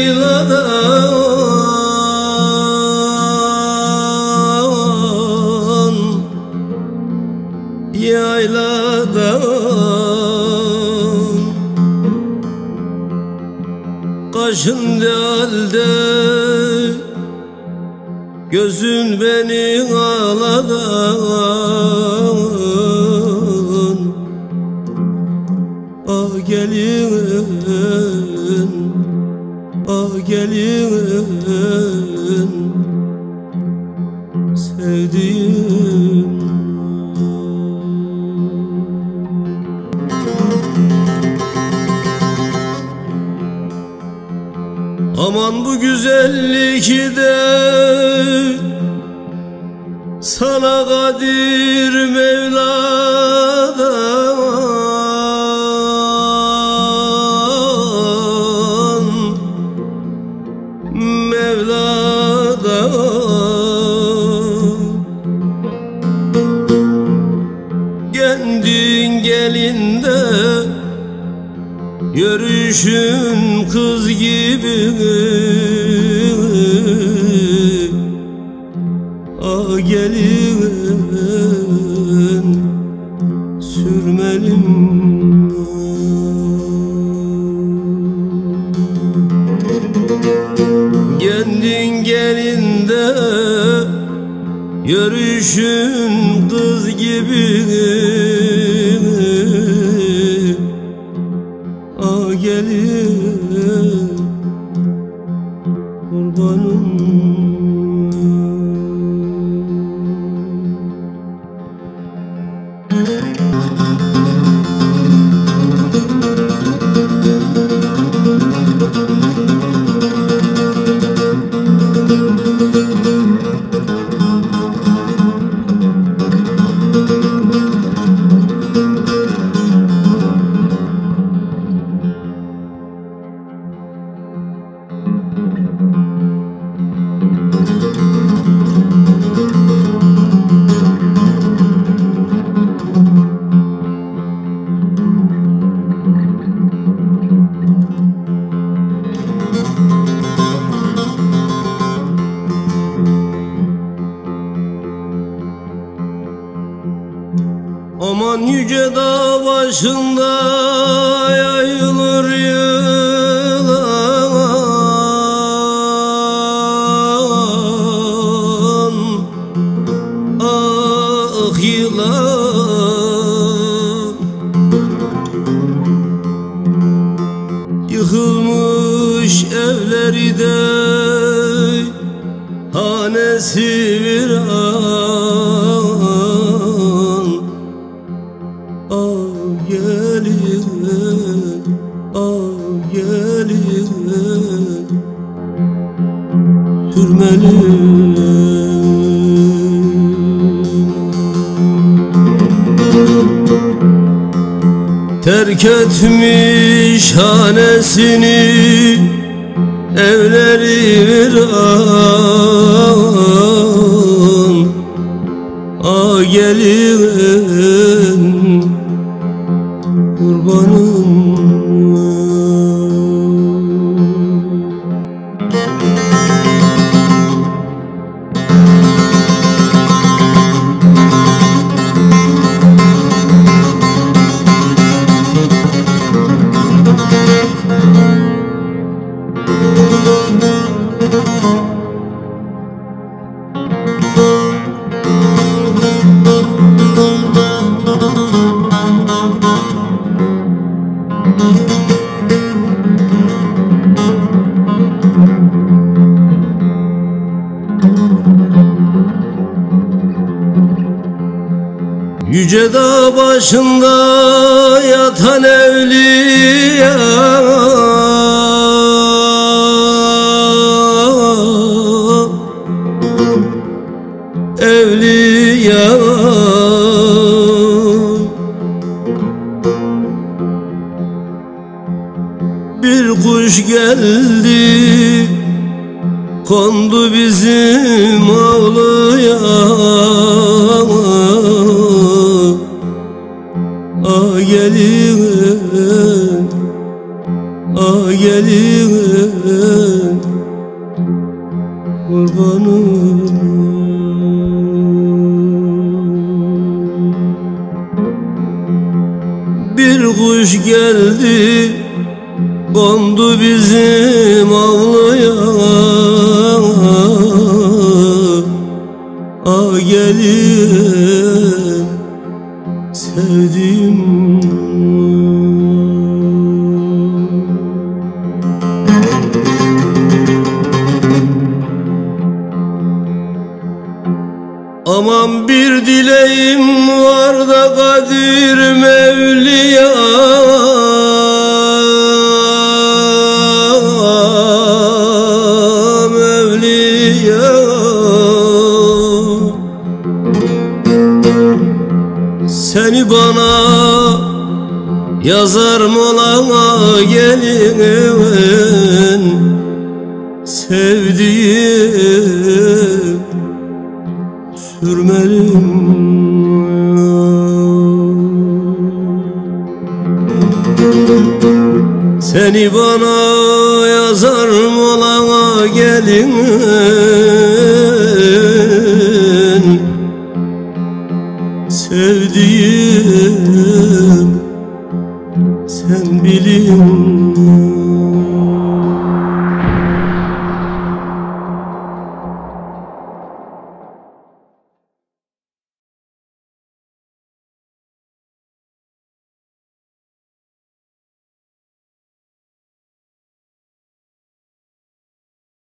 yayladan, yayladan, kaşın halde gözün beni ağladan. Ah gelin, ah gelin, sevdiğim. Aman bu güzellikte sana kadir Mevla'dan, Mevla'dan. Kendin gelinde yürüyüşün kız gibi. Ah gelin, sürmelim. Kendin gelinde yürüyüşün kız gibi. Ah gelin, kurbanım. Aman yüce dağ başında yayılır yılan. Ah yılan, yıkılmış evleri de hanesi viran. Ah gelin, ah gelin, sürmelim. Terk etmiş hanesini, evleri viran. Ah gelin, kurbanım. Yüce dağ başında yatan evliya, evliya. Bir kuş geldi, kondu bizim avluya. Ah gelin, ah gelin, kurbanım. Bir kuş geldi kondu bizim avluya, a gelin sevdiğim. Aman bir dileğim var da Kadir Mevliya, Mevliya. Seni bana yazar molana gelin sevdiğim sürmelim. Seni bana yazar molana gelin